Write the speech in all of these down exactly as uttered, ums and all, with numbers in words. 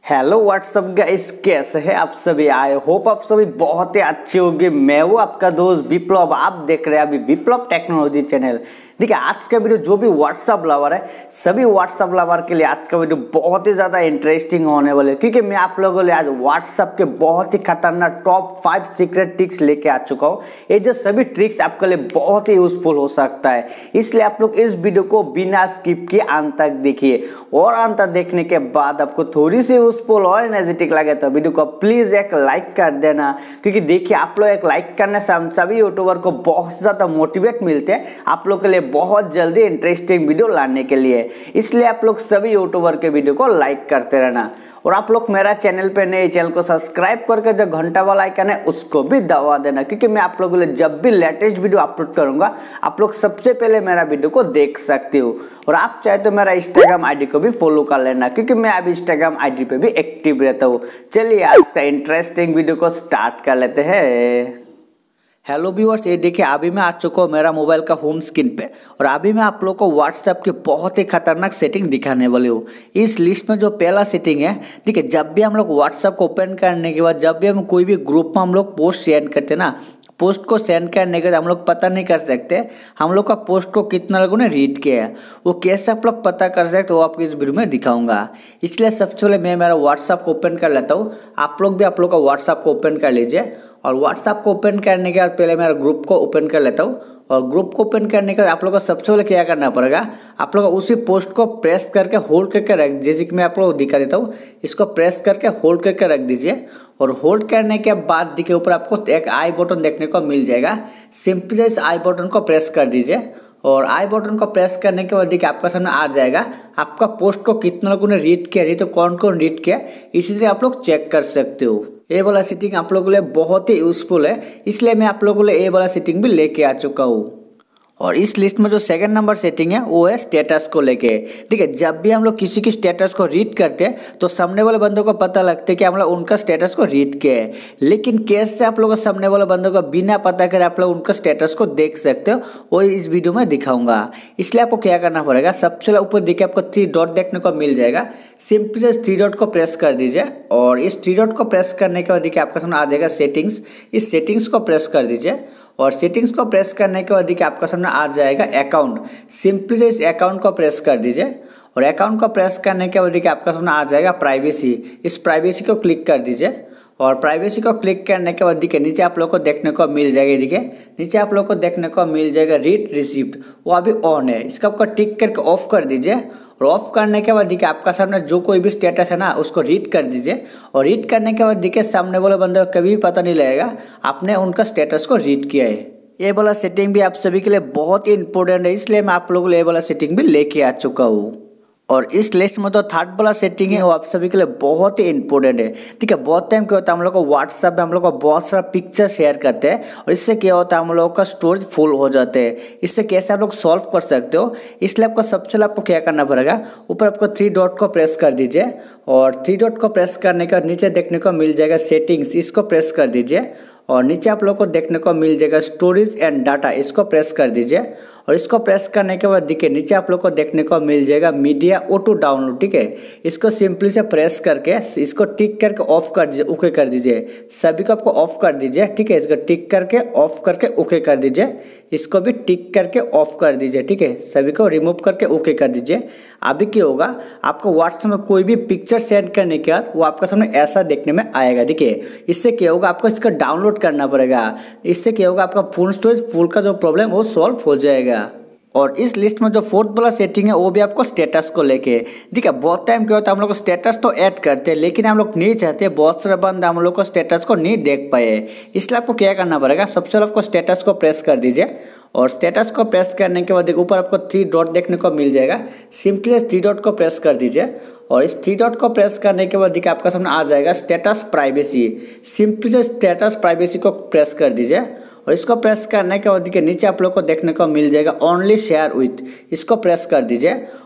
Hello what's up guys, कैसे हैं आप सभी। आई होप आप सभी बहुत ही अच्छे होंगे। मैं वो आपका दोस्त विप्लव, आप देख रहे हैं अभी विप्लव टेक्नोलॉजी चैनल। देखिए आज का वीडियो जो भी व्हाट्सअप लवर है, सभी व्हाट्सअप लवर के लिए आज का वीडियो बहुत ही ज़्यादा इंटरेस्टिंग होने वाले है, क्योंकि मैं आप लोगों के लिए आज व्हाट्सअप के बहुत ही खतरनाक टॉप फाइव सीक्रेट ट्रिक्स लेके आ चुका हूँ। ये जो सभी ट्रिक्स आपके लिए बहुत ही यूजफुल हो सकता है, इसलिए आप लोग इस वीडियो को बिना स्किप किए अंत तक देखिए। और अंत तक देखने के बाद आपको थोड़ी सी यूजफुल और एनर्जेटिक लगे तो वीडियो को प्लीज एक लाइक कर देना, क्योंकि देखिए आप लोग एक लाइक करने से हम सभी यूट्यूबर को बहुत ज़्यादा मोटिवेट मिलते हैं आप लोग के लिए बहुत जल्दी इंटरेस्टिंग वीडियो लाने के लिए। इसलिए आप लोग सभी यूट्यूबर के वीडियो को लाइक करते रहना। और आप लोग मेरा चैनल पे नए, चैनल को सब्सक्राइब करके जो घंटा वाला आइकन है उसको भी दबा देना, क्योंकि मैं आप लोगों के लिए जब भी लेटेस्ट वीडियो अपलोड करूंगा आप लोग सबसे पहले मेरा वीडियो को देख सकते हो। और आप चाहे तो मेरा इंस्टाग्राम आईडी को भी फॉलो कर लेना, क्योंकि मैं अभी इंस्टाग्राम आईडी पे भी एक्टिव रहता हूँ। चलिए आज का इंटरेस्टिंग वीडियो को स्टार्ट कर लेते हैं। हेलो व्यूअर्स, ये देखिए अभी मैं आ चुका हूँ मेरा मोबाइल का होम स्क्रीन पे, और अभी मैं आप लोगों को व्हाट्सएप की बहुत ही खतरनाक सेटिंग दिखाने वाली हूँ। इस लिस्ट में जो पहला सेटिंग है, ठीक है, जब भी हम लोग व्हाट्सएप को ओपन करने के बाद जब भी हम कोई भी ग्रुप में हम लोग पोस्ट सेंड करते हैं ना, पोस्ट को सेंड करने के बाद हम लोग पता नहीं कर सकते हम लोग का पोस्ट को कितना लोगों ने रीड किया है। वो कैसे आप लोग पता कर सकते वो आपको इस वीडियो में दिखाऊंगा। इसलिए सबसे पहले मैं मेरा व्हाट्सएप को ओपन कर लेता हूँ। आप लोग भी आप लोग का व्हाट्सएप को ओपन कर लीजिए। और व्हाट्सएप को ओपन करने के बाद पहले मेरा ग्रुप को ओपन कर लेता हूँ। और ग्रुप को ओपन करने के बाद आप लोग को सबसे पहले क्या करना पड़ेगा, आप लोग उसी पोस्ट को प्रेस करके होल्ड करके रख दीजिए। जैसे कि मैं आप लोग को दिखा देता हूँ, इसको प्रेस करके होल्ड करके रख दीजिए। और होल्ड करने के बाद देखिए ऊपर आपको एक आई बटन देखने को मिल जाएगा। सिंपली इस आई बटन को प्रेस कर दीजिए। और आई बटन को प्रेस करने के बाद देखिए आपका सामने आ जाएगा आपका पोस्ट को कितना लोगों ने रीड किया, नहीं तो कौन कौन रीड किया, इसी से आप लोग चेक कर सकते हो। ये वाला सेटिंग आप लोगों के लिए बहुत ही यूजफुल है, इसलिए मैं आप लोगों के लिए ये वाला सेटिंग भी लेके आ चुका हूँ। और इस लिस्ट में जो सेकंड नंबर सेटिंग है वो है स्टेटस को लेके। ठीक है, जब भी हम लोग किसी की स्टेटस को रीड करते हैं तो सामने वाले बंदों को पता लगता है कि हम लोग उनका स्टेटस को रीड किया है। लेकिन कैसे आप लोग सामने वाले बंदों को बिना पता करे आप लोग उनका स्टेटस को देख सकते हो, वो इस वीडियो में दिखाऊंगा। इसलिए आपको क्या करना पड़ेगा, सबसे ऊपर देखिए आपको थ्री डॉट देखने को मिल जाएगा। सिंपली इस थ्री डॉट को प्रेस कर दीजिए। और इस थ्री डॉट को प्रेस करने के बाद देखिए आपका सामने आ जाएगा सेटिंग्स। इस सेटिंग्स को प्रेस कर दीजिए। और सेटिंग्स को प्रेस करने के बाद देखिए आपका सामने आ जाएगा अकाउंट। सिंपली से इस अकाउंट को प्रेस कर दीजिए। और अकाउंट को प्रेस करने के बाद देखिए आपका सामने आ जाएगा प्राइवेसी। इस प्राइवेसी को क्लिक कर दीजिए। और प्राइवेसी को क्लिक करने के बाद देखिए नीचे आप लोग को देखने को मिल जाएगा। देखिए नीचे आप लोग को देखने को मिल जाएगा रीड रिसिप्ट, वो अभी ऑन है। इसका आपको टिक करके ऑफ कर दीजिए। और ऑफ करने के बाद देखिए आपका सामने जो कोई भी स्टेटस है ना उसको रीड कर दीजिए। और रीड करने के बाद देखिए सामने वाले बंदे को कभी भी पता नहीं लगेगा आपने उनका स्टेटस को रीड किया है। ये वाला सेटिंग भी आप सभी के लिए बहुत ही इंपॉर्टेंट है, इसलिए मैं आप लोगों के लिए ये वाला सेटिंग भी लेके आ चुका हूँ। और इस लिस्ट में तो थर्ड वाला सेटिंग है वो आप सभी के लिए बहुत ही इंपॉर्टेंट है। ठीक है, बहुत टाइम क्या होता है हम लोग को व्हाट्सएप में हम लोग को बहुत सारा पिक्चर शेयर करते हैं, और इससे क्या होता है हम लोग का स्टोरेज फुल हो जाते हैं। इससे कैसे आप लोग सॉल्व कर सकते हो, इसलिए आपको सबसे पहले आपको क्या करना पड़ेगा, ऊपर आपको थ्री डॉट को प्रेस कर दीजिए। और थ्री डॉट को प्रेस करने का नीचे देखने को मिल जाएगा सेटिंग्स, इसको प्रेस कर दीजिए। और नीचे आप लोग को देखने को मिल जाएगा स्टोरेज एंड डाटा, इसको प्रेस कर दीजिए। और इसको प्रेस करने के बाद देखिए नीचे आप लोग को देखने को मिल जाएगा मीडिया ऑटो डाउनलोड। ठीक है, इसको सिंपली से प्रेस करके इसको टिक करके ऑफ कर दीजिए, ओके कर दीजिए। सभी को आपको ऑफ कर दीजिए। ठीक है, इसको टिक करके ऑफ करके ओके कर दीजिए। इसको भी टिक करके ऑफ कर दीजिए। ठीक है, सभी को रिमूव करके ओके कर दीजिए। अभी क्या होगा, आपको व्हाट्सएप में कोई भी पिक्चर सेंड करने के बाद वो आपका सामने ऐसा देखने में आएगा। देखिए इससे क्या होगा, आपको इसका डाउनलोड करना पड़ेगा। इससे क्या होगा, आपका फोन स्टोरेज फुल का जो प्रॉब्लम वो सॉल्व हो जाएगा। और इस लिस्ट में जो फोर्थ वाला सेटिंग है वो भी आपको स्टेटस को लेके। ठीक है, बहुत टाइम क्या होता है हम लोग स्टेटस तो ऐड करते हैं, लेकिन हम लोग नहीं चाहते बहुत सारे बंद हम लोग को स्टेटस को नहीं देख पाए। इसलिए आपको क्या करना पड़ेगा, सबसे पहले आपको स्टेटस को प्रेस कर दीजिए। और स्टेटस को प्रेस करने के बाद ऊपर आपको थ्री डॉट देखने को मिल जाएगा। सिंपली थ्री डॉट को प्रेस कर दीजिए। और इस थ्री डॉट को प्रेस करने के बाद देखिए आपका सामने आ जाएगा status privacy. Simply status privacy को प्रेस कर दीजिए। और इसको प्रेस करने के बाद देखिए नीचे आप लोग को देखने को मिल जाएगा ओनली शेयर विथ, इसको प्रेस कर दीजिए।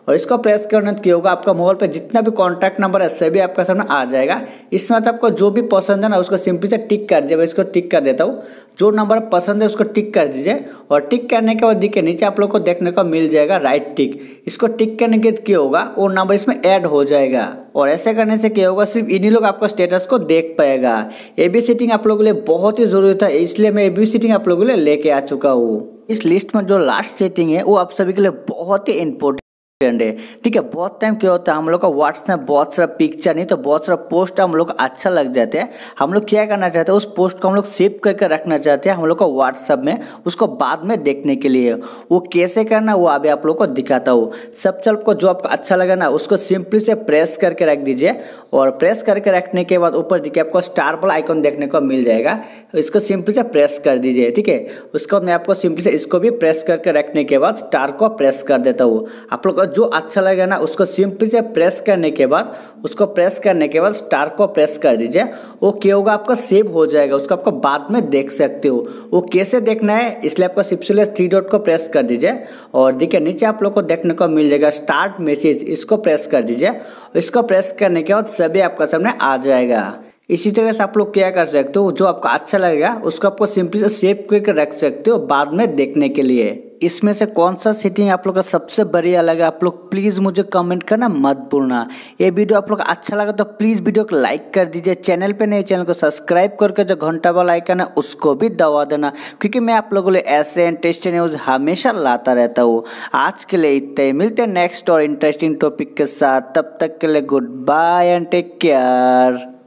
और इसको प्रेस करने से क्या होगा, आपका मोबाइल पे जितना भी कॉन्टैक्ट नंबर है सभी आपका सामने आ जाएगा। इसमें तो आपको जो भी पसंद है ना उसको सिंपली से टिक कर दीजिए। मैं इसको टिक कर देता हूँ, जो नंबर पसंद है उसको टिक कर दीजिए और टिक करने के बाद देखिए नीचे आप लोग को देखने को मिल जाएगा राइट टिक। इसको टिक करने के बाद क्या होगा, वो नंबर इसमें ऐड हो जाएगा और ऐसे करने से क्या होगा, सिर्फ इन्हीं लोग आपका स्टेटस को देख पाएगा। ए बी सेटिंग आप लोगों के लिए बहुत ही जरूरी था, इसलिए मैं ए बी सेटिंग आप लोगों के लिए लेके आ चुका हूँ। इस लिस्ट में जो लास्ट सेटिंग है वो आप सभी के लिए बहुत ही इंपॉर्टेंट है, ठीक है। बहुत टाइम क्या होता है, हम लोग का व्हाट्सएप में बहुत सारा पिक्चर नहीं तो बहुत सारा पोस्ट हम लोग अच्छा लग जाते हैं। हम लोग क्या करना चाहते हैं, उस पोस्ट को हम लोग सेव करके रखना चाहते हैं हम लोग को व्हाट्सएप में, उसको बाद में देखने के लिए। वो कैसे करना वो अभी आप लोग को दिखाता हूँ। सबसे आपको जो आपको अच्छा लगा ना उसको सिंपली से प्रेस करके रख दीजिए और प्रेस करके रखने के बाद ऊपर देखिए आपको स्टार वाला आइकॉन देखने को मिल जाएगा, इसको सिंपली से प्रेस कर दीजिए, ठीक है। उसके बाद मैं आपको सिंपली से इसको भी प्रेस करके रखने के बाद स्टार को प्रेस कर देता हूँ। आप लोग जो अच्छा लगे ना उसको सिंपली से प्रेस करने के बाद उसको प्रेस करने के बाद स्टार को प्रेस कर दीजिए। वो क्या होगा, आपका सेव हो जाएगा, उसको आपको बाद में देख सकते हो। वो कैसे देखना है, इसलिए आपको सिंपली थ्री डॉट को प्रेस कर दीजिए और देखिए नीचे आप लोग को देखने को मिल जाएगा स्टार्ट मैसेज, इसको प्रेस कर दीजिए। इसको प्रेस करने के बाद सभी आपका सामने आ जाएगा। इसी तरह से आप लोग क्या कर सकते हो, जो आपको अच्छा लगेगा उसको आपको सिंपली से सेव करके रख सकते हो बाद में देखने के लिए। इसमें से कौन सा सेटिंग आप लोग का सबसे बढ़िया लगा, आप लोग प्लीज़ मुझे कमेंट करना मत भूलना। ये वीडियो आप लोग अच्छा लगा तो प्लीज़ वीडियो को लाइक कर दीजिए। चैनल पे नए चैनल को सब्सक्राइब करके जो घंटा वाला आइकन है उसको भी दबा देना, क्योंकि मैं आप लोगों के लिए ऐसे इंटरेस्टिंग न्यूज़ हमेशा लाता रहता हूँ। आज के लिए इतना ही, मिलते हैं नेक्स्ट और इंटरेस्टिंग टॉपिक के साथ। तब तक के लिए good bye and take care.